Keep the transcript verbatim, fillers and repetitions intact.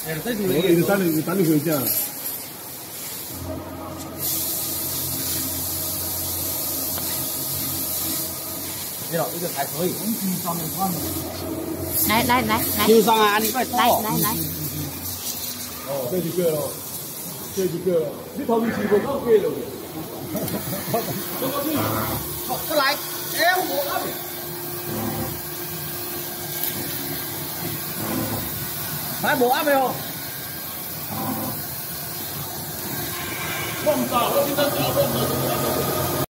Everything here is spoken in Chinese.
哎，这就我你等你等你回家。 对了，这个还可以。 来来来来， 就上啊，你快来来来。 哦，这几个咯，这几个，你头面全部都给了。 好，再来，哎，我那边。来，我那边哦。 放大，我现在只要放大。